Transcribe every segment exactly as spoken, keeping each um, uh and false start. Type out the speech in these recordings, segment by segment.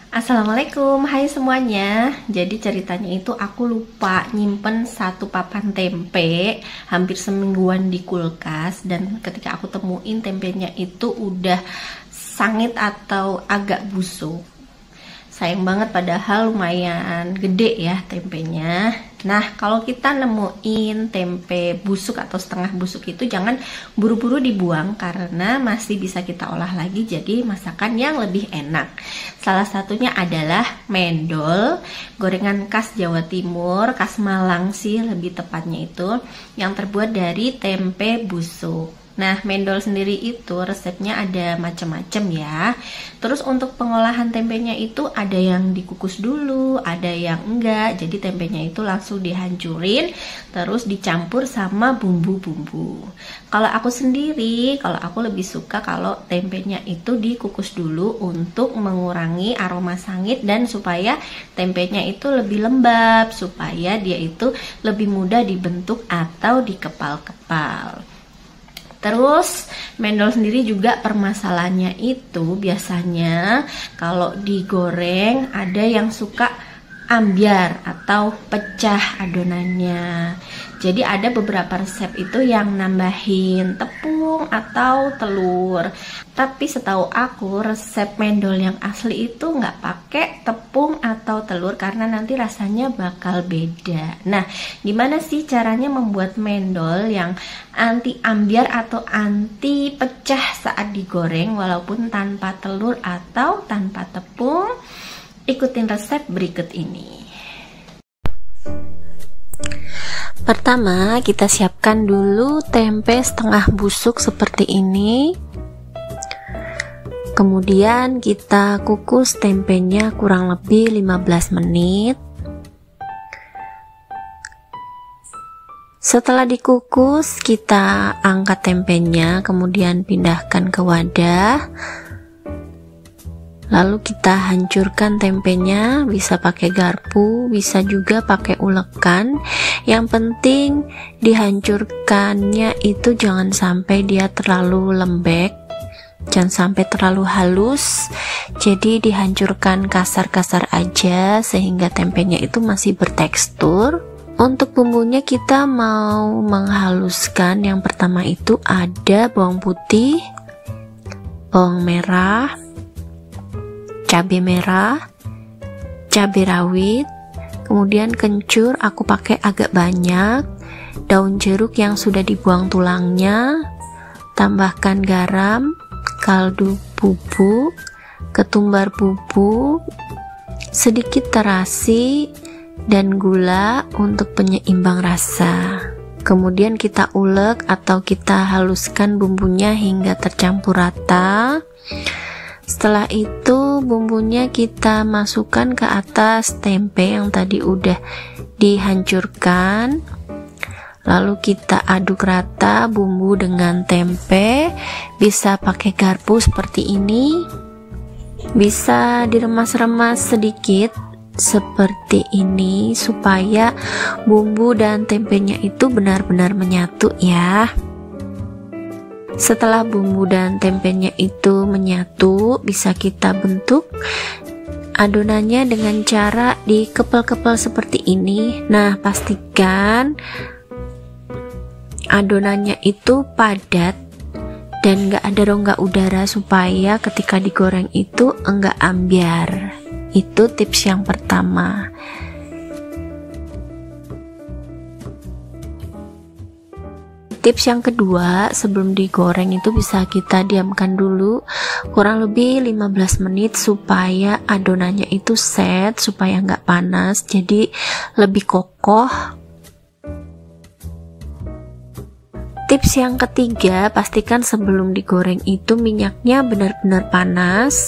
Assalamualaikum, hai semuanya. Jadi ceritanya itu aku lupa nyimpen satu papan tempe hampir semingguan di kulkas. Dan ketika aku temuin tempenya itu udah sangit atau agak busuk. Sayang banget, padahal lumayan gede ya tempenya. Nah, kalau kita nemuin tempe busuk atau setengah busuk itu jangan buru-buru dibuang, karena masih bisa kita olah lagi jadi masakan yang lebih enak. Salah satunya adalah mendol, gorengan khas Jawa Timur, khas Malang sih lebih tepatnya itu, yang terbuat dari tempe busuk. Nah, mendol sendiri itu resepnya ada macam-macam ya. Terus untuk pengolahan tempenya itu ada yang dikukus dulu, ada yang enggak. Jadi tempenya itu langsung dihancurin, terus dicampur sama bumbu-bumbu. Kalau aku sendiri, kalau aku lebih suka kalau tempenya itu dikukus dulu untuk mengurangi aroma sangit dan supaya tempenya itu lebih lembab, supaya dia itu lebih mudah dibentuk atau dikepal-kepal. Terus mendol sendiri juga permasalahannya itu biasanya kalau digoreng ada yang suka ambyar atau pecah adonannya. Jadi ada beberapa resep itu yang nambahin tepung atau telur. Tapi setahu aku resep mendol yang asli itu nggak pakai tepung atau telur karena nanti rasanya bakal beda. Nah, gimana sih caranya membuat mendol yang anti ambyar atau anti pecah saat digoreng walaupun tanpa telur atau tanpa tepung? Ikutin resep berikut ini. Pertama, kita siapkan dulu tempe setengah busuk seperti ini. Kemudian kita kukus tempenya kurang lebih lima belas menit. Setelah dikukus, kita angkat tempenya, kemudian pindahkan ke wadah. Lalu kita hancurkan tempenya, bisa pakai garpu, bisa juga pakai ulekan. Yang penting dihancurkannya itu jangan sampai dia terlalu lembek, jangan sampai terlalu halus. Jadi dihancurkan kasar-kasar aja sehingga tempenya itu masih bertekstur. Untuk bumbunya kita mau menghaluskan. Yang pertama itu ada bawang putih, bawang merah, cabai merah, cabai rawit, kemudian kencur aku pakai agak banyak, daun jeruk yang sudah dibuang tulangnya, tambahkan garam, kaldu bubuk, ketumbar bubuk, sedikit terasi, dan gula untuk penyeimbang rasa. Kemudian kita ulek atau kita haluskan bumbunya hingga tercampur rata. Setelah itu bumbunya kita masukkan ke atas tempe yang tadi udah dihancurkan. Lalu kita aduk rata bumbu dengan tempe. Bisa pakai garpu seperti ini, bisa diremas-remas sedikit seperti ini supaya bumbu dan tempenya itu benar-benar menyatu ya. Setelah bumbu dan tempenya itu menyatu, bisa kita bentuk adonannya dengan cara dikepal-kepal seperti ini. Nah, pastikan adonannya itu padat dan gak ada rongga udara supaya ketika digoreng itu enggak ambyar. Itu tips yang pertama. Tips yang kedua, sebelum digoreng itu bisa kita diamkan dulu kurang lebih lima belas menit supaya adonannya itu set, supaya nggak panas, jadi lebih kokoh. Tips yang ketiga, pastikan sebelum digoreng itu minyaknya benar-benar panas.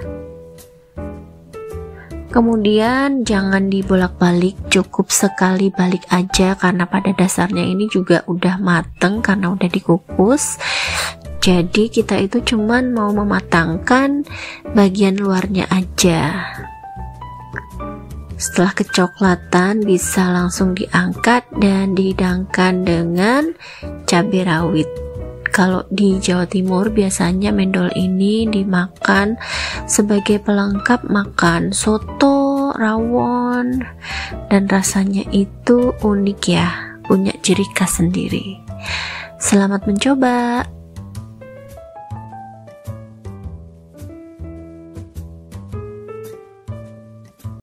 Kemudian jangan dibolak-balik, cukup sekali balik aja karena pada dasarnya ini juga udah mateng karena udah dikukus. Jadi kita itu cuman mau mematangkan bagian luarnya aja. Setelah kecoklatan bisa langsung diangkat dan dihidangkan dengan cabai rawit. Kalau di Jawa Timur biasanya mendol ini dimakan sebagai pelengkap makan soto, rawon, dan rasanya itu unik ya, punya ciri khas sendiri. Selamat mencoba.